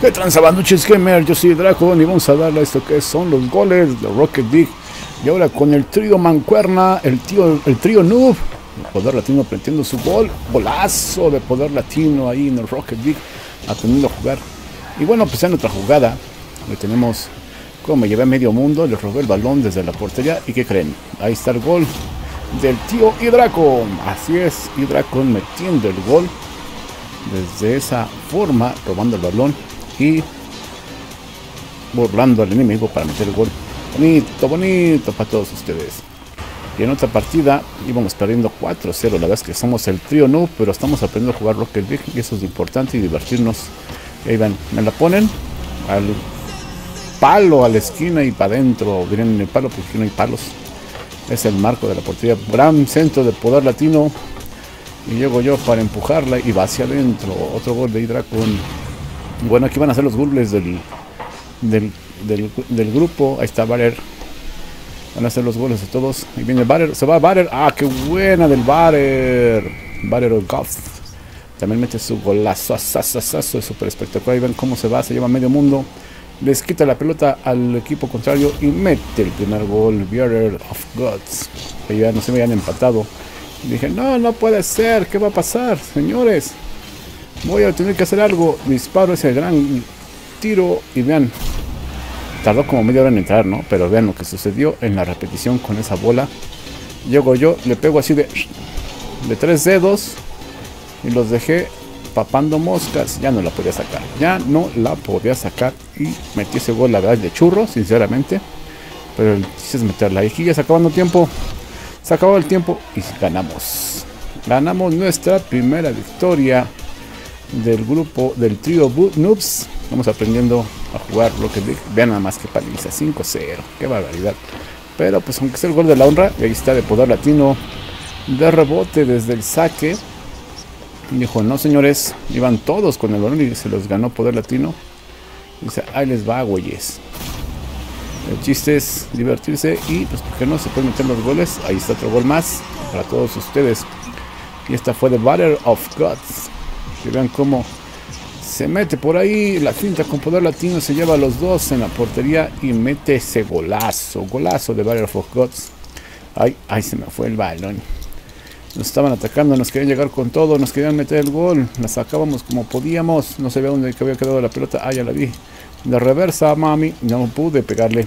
¿Qué tranza, banduches gamer? Yo soy Draco y vamos a darle a esto que son los goles de Rocket League. Y ahora con el trío mancuerna, el trío noob, el poder latino planteando su golazo de poder latino ahí en el Rocket League, aprendiendo a jugar. Y bueno, pues en otra jugada, le tenemos como me llevé a medio mundo, le robé el balón desde la portería. ¿Y qué creen? Ahí está el gol del tío Hidracon. Así es, Hidracon metiendo el gol desde esa forma, robando el balón y burlando al enemigo para meter el gol. Bonito, bonito para todos ustedes. Y en otra partida íbamos perdiendo 4-0. La verdad es que somos el trío noob, pero estamos aprendiendo a jugar Rocket League y eso es importante y divertirnos. Y ahí van, me la ponen al palo, a la esquina y para adentro. Miren el palo porque no hay palos. Es el marco de la portería. Gran centro de poder latino. Y llego yo para empujarla y va hacia adentro. Otro gol de Hidracon. Bueno, aquí van a ser los goles del grupo. Ahí está Barer. Van a ser los goles de todos. Ahí viene Barer. Se va Barer. ¡Ah, qué buena del Barer! Barer o Goff. También mete su golazo. Es súper espectacular. Ahí ven cómo se va. Se lleva medio mundo. Les quita la pelota al equipo contrario y mete el primer gol. Barer of Gods. Que ya no se habían empatado. Y dije, no puede ser. ¿Qué va a pasar, señores? Voy a tener que hacer algo. Disparo ese gran tiro y vean. Tardó como media hora en entrar, ¿no? Pero vean lo que sucedió en la repetición con esa bola. Llego yo, le pego así de 3 dedos y los dejé papando moscas. Ya no la podía sacar. Ya no la podía sacar y metí ese gol, la verdad, de churro, sinceramente. Pero el chiste es meterla. Y aquí ya se acabando tiempo. Se acabó el tiempo y ganamos. Ganamos nuestra primera victoria del grupo del trío Noobs. Vamos aprendiendo a jugar Rocket League. Vean nada más que paliza, 5-0, qué barbaridad. Pero pues aunque sea el gol de la honra, y ahí está de poder latino de rebote desde el saque. Dijo, no señores, iban todos con el balón y se los ganó poder latino. Dice, ahí les va, güeyes. El chiste es divertirse y pues porque no se pueden meter los goles. Ahí está otro gol más para todos ustedes. Y esta fue de Batter of Gods. Que vean cómo se mete por ahí la finta con poder latino, se lleva a los dos en la portería y mete ese golazo de Batter of Gods. Ay, se me fue el balón. Nos estaban atacando, nos querían llegar con todo, nos querían meter el gol, la sacábamos como podíamos, no sabía dónde había quedado la pelota. Ya la vi, de reversa, mami, no pude pegarle.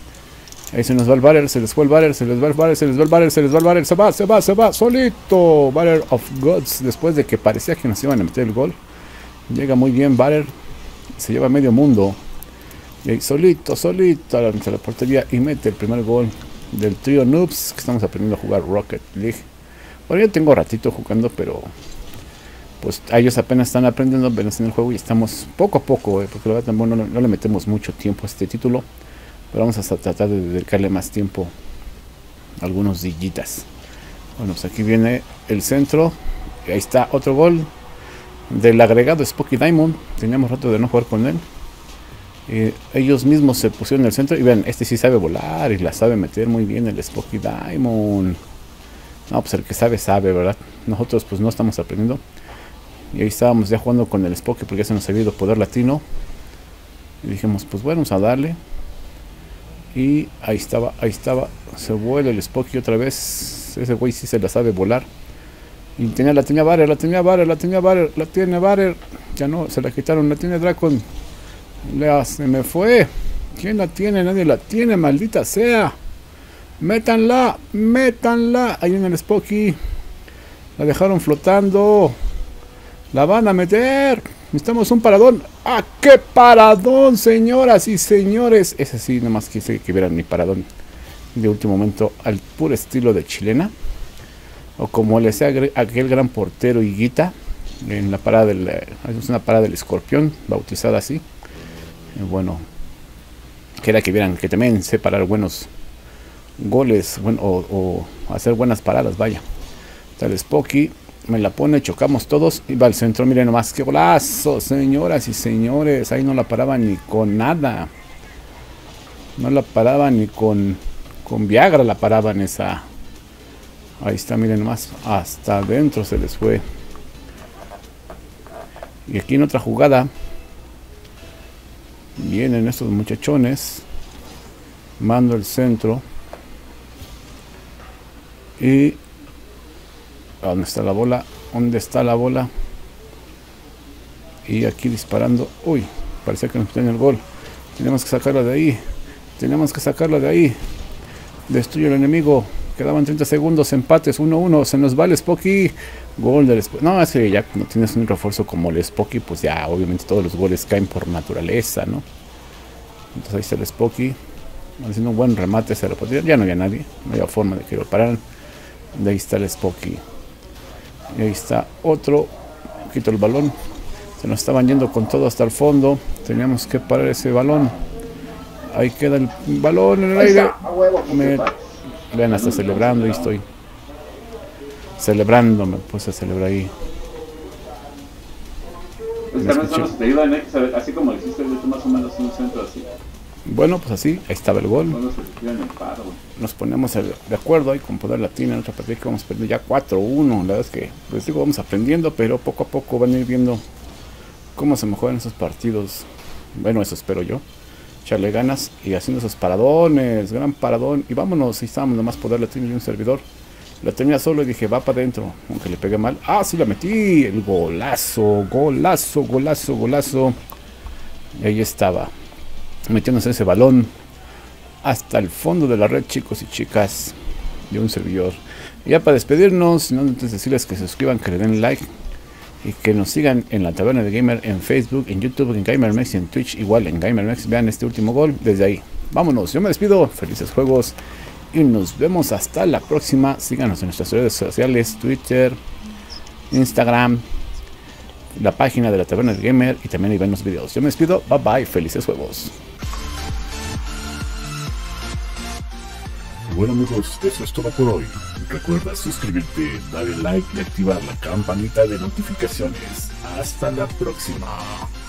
Ahí se nos va el Batter, se les fue el Batter, se les va el Batter, se les va el Batter, se les va el Batter, se va, solito. Batter of Gods, después de que parecía que nos iban a meter el gol. Llega muy bien Batter, se lleva medio mundo. Y ahí solito a la portería y mete el primer gol del trío Noobs, que estamos aprendiendo a jugar Rocket League. Bueno, yo tengo ratito jugando, pero pues ellos apenas están aprendiendo apenas en el juego y estamos poco a poco, porque la verdad bueno, no le metemos mucho tiempo a este título. Pero vamos a tratar de dedicarle más tiempo a algunos dillitas. Bueno, pues aquí viene el centro. Y ahí está otro gol del agregado Spooky Diamond. Teníamos rato de no jugar con él. Ellos mismos se pusieron en el centro. Y vean, este sí sabe volar y la sabe meter muy bien el Spooky Diamond. No, pues el que sabe, ¿verdad? Nosotros pues no estamos aprendiendo. Y ahí estábamos ya jugando con el Spooky porque ya se nos había ido poder latino. Y dijimos, pues bueno, vamos a darle. Y ahí estaba, se vuela el Spooky otra vez. Ese güey sí se la sabe volar. Y la tenía Batter. Ya no, se la quitaron, la tiene Dracon. Se me fue. ¿Quién la tiene? Nadie la tiene, maldita sea. Métanla. Ahí en el Spooky. La dejaron flotando. La van a meter. Necesitamos un paradón. ¡Qué paradón, señoras y señores! Ese sí, nada más quise que vieran mi paradón de último momento al puro estilo de chilena. O como le decía aquel gran portero Higuita en la parada es una parada del escorpión, bautizada así. Bueno, que era que vieran que también sé parar buenos goles, o hacer buenas paradas, vaya. Está el Spooky. Me la pone, chocamos todos y va al centro. Miren nomás qué golazo, señoras y señores. Ahí no la paraba ni con nada. No la paraba ni con Viagra, la paraban esa. Ahí está, miren nomás. Hasta adentro se les fue. Y aquí en otra jugada Vienen estos muchachones. Mando el centro. Y... ¿dónde está la bola? ¿Dónde está la bola? Y aquí disparando. Uy, parecía que nos tiene el gol. Tenemos que sacarla de ahí. Tenemos que sacarla de ahí. Destruye al enemigo. Quedaban 30 segundos. Empates 1-1. Se nos va el Spocky. Gol del Spocky. No, es que ya no tienes un refuerzo como el Spocky, pues ya obviamente todos los goles caen por naturaleza, ¿no? Entonces ahí está el Spocky. Haciendo un buen remate. Se lo podría. Ya no había nadie. No había forma de que lo pararan. De ahí está el Spocky. Y ahí está otro. Quito el balón. Se nos estaban yendo con todo hasta el fondo. Teníamos que parar ese balón. Ahí queda el balón en el aire. Vean, hasta celebrando. Ahí estoy. Celebrando. Me puse a celebrar ahí. Así como hiciste más o menos un centro así. Bueno, pues así. Ahí estaba el gol. Nos ponemos de acuerdo ahí con poder latina. En otra partida que vamos perdiendo ya 4-1. La verdad es que les digo, vamos aprendiendo, pero poco a poco van a ir viendo cómo se mejoran esos partidos. Bueno, eso espero yo. Echarle ganas y haciendo esos paradones. Gran paradón. Y vámonos. Y estábamos nomás poder latina y un servidor. La tenía solo y dije, va para adentro. Aunque le pegué mal. ¡Ah, sí la metí! El golazo. Golazo, golazo, golazo. Y ahí estaba. Metiéndose ese balón. Hasta el fondo de la red, chicos y chicas. De un servidor. Y ya para despedirnos, no antes decirles que se suscriban, que le den like. Y que nos sigan en la Taberna de Gamer en Facebook, en YouTube, en GamerMex y en Twitch. Igual en GamerMex. Vean este último gol desde ahí. Vámonos, yo me despido. Felices juegos. Y nos vemos hasta la próxima. Síganos en nuestras redes sociales. Twitter, Instagram, la página de la Taberna de Gamer. Y también ahí ven los videos. Yo me despido. Bye bye. Felices juegos. Bueno amigos, eso es todo por hoy. Recuerda suscribirte, darle like y activar la campanita de notificaciones. Hasta la próxima.